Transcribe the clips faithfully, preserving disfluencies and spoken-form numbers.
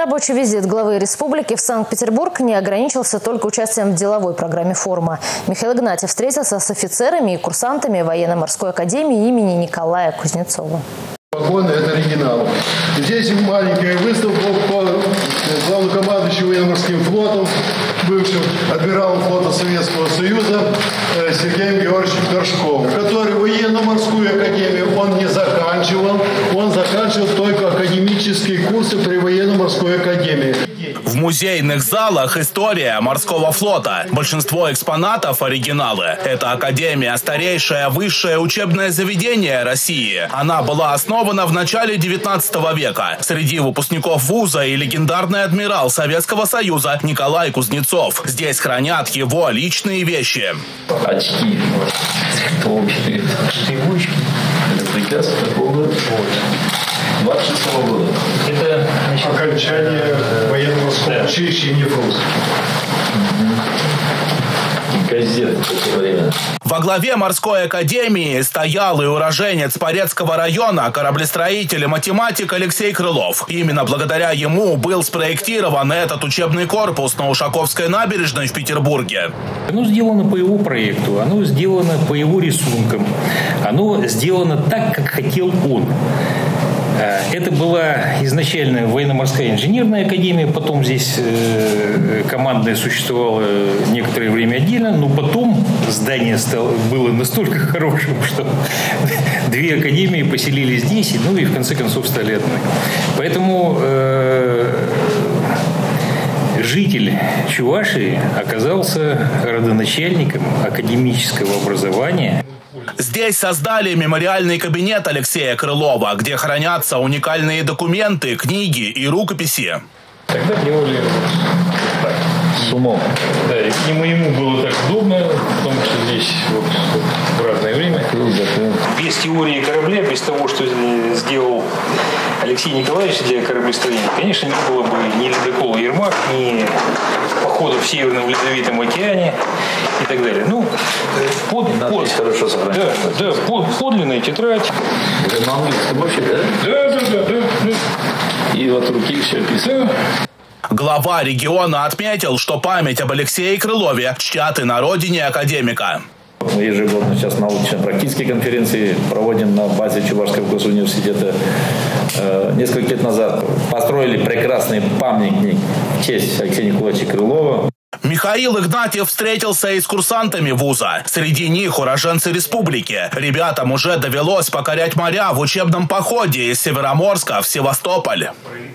Рабочий визит главы республики в Санкт-Петербург не ограничился только участием в деловой программе форума. Михаил Игнатьев встретился с офицерами и курсантами военно-морской академии имени Николая Кузнецова. Погоны – это оригинал. Здесь маленькая выставка по главнокомандующему военно-морским флотом, бывшим адмиралом флота Советского Союза Сергеем Георгиевичем Горшковым, который военно-морскую академию он не заканчивал, он заканчивал только академические курсы при военно-морской академии. В музейных залах история морского флота. Большинство экспонатов – оригиналы. Это академия – старейшее высшее учебное заведение России. Она была основана в начале девятнадцатого века. Среди выпускников вуза и легендарный адмирал Советского Союза Николай Кузнецов. Здесь хранят его личные вещи. Очки, толщие, тревочки. Это приказ какого года? двадцать шестого года. Это значит, окончание военно-морского училища имени Фрунзе. Газеты в то время. Во главе морской академии стоял и уроженец Порецкого района, кораблестроитель и математик Алексей Крылов. Именно благодаря ему был спроектирован этот учебный корпус на Ушаковской набережной в Петербурге. Оно сделано по его проекту, оно сделано по его рисункам, оно сделано так, как хотел он. Это была изначально военно-морская инженерная академия, потом здесь командная существовала некоторое время отдельно, но потом здание стало, было настолько хорошим, что две академии поселились здесь, ну и в конце концов стали одной. Поэтому э, житель Чувашии оказался родоначальником академического образования. Здесь создали мемориальный кабинет Алексея Крылова, где хранятся уникальные документы, книги и рукописи. Тогда делали так, с умом. Да, и к нему, ему было так удобно, в том числе здесь вот, в разное время. Без теории корабля, без того, что сделал Алексей Николаевич для кораблестроения, конечно, не было бы ни ледокола «Ермак», ни походов в Северном Ледовитом океане и так далее. Ну, под, под, хорошо да, да, под, подлинная тетрадь. Вы на английском вообще, да? Да, да, да, да, да. И от руки все писано. Глава региона отметил, что память об Алексее Крылове чтят и на родине академика. Мы ежегодно сейчас научно-практические конференции проводим на базе Чувашского госуниверситета. Несколько лет назад построили прекрасный памятник в честь Алексея Николаевича Крылова. Михаил Игнатьев встретился и с курсантами вуза. Среди них уроженцы республики. Ребятам уже довелось покорять моря в учебном походе из Североморска в Севастополь.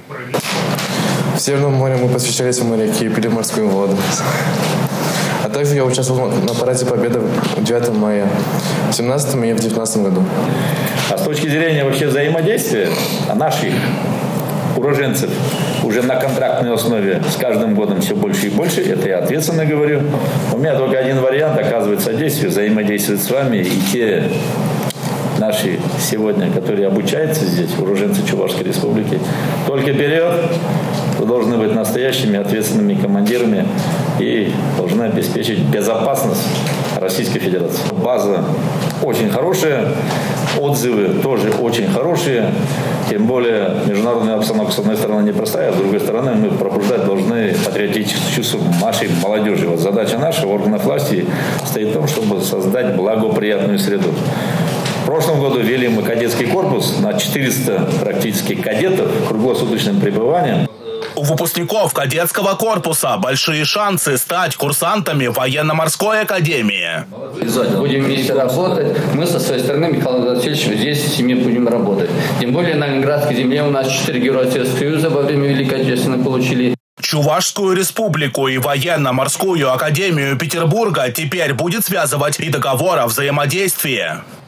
В Северном море мы посвящались в моряки и пили морскую воду. А также я участвовал на параде Победы девятого мая в семнадцатом и в девятнадцатом году. А с точки зрения вообще взаимодействия наших уроженцев уже на контрактной основе с каждым годом все больше и больше, это я ответственно говорю. У меня только один вариант оказывает содействие, взаимодействовать с вами и те наши сегодня, которые обучаются здесь, уроженцы Чувашской республики, только вперед. Вы должны быть настоящими ответственными командирами и должны обеспечить безопасность Российской Федерации. База очень хорошая, отзывы тоже очень хорошие. Тем более международная обстановка, с одной стороны, непростая, а с другой стороны, мы пробуждать должны патриотическое чувство нашей молодежи. Вот задача наших органов власти стоит в том, чтобы создать благоприятную среду. В прошлом году ввели мы кадетский корпус на четыреста практически кадетов круглосуточным пребыванием. У выпускников кадетского корпуса большие шансы стать курсантами военно-морской академии. Будем вместе работать. Мы со своей стороны, Михаил Васильевич, здесь с ними будем работать. Тем более на Ленинградской земле у нас четыре героя Советского Союза во время Великой Отечественной получили. Чувашскую республику и военно-морскую академию Петербурга теперь будет связывать и договор о взаимодействии.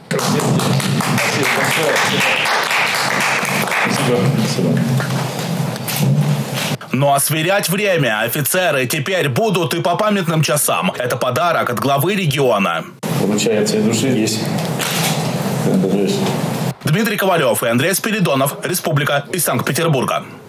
Спасибо. Ну а сверять время офицеры теперь будут и по памятным часам. Это подарок от главы региона. Вручает всей души есть. Дмитрий Ковалев и Андрей Спиридонов. Республика из Санкт-Петербурга.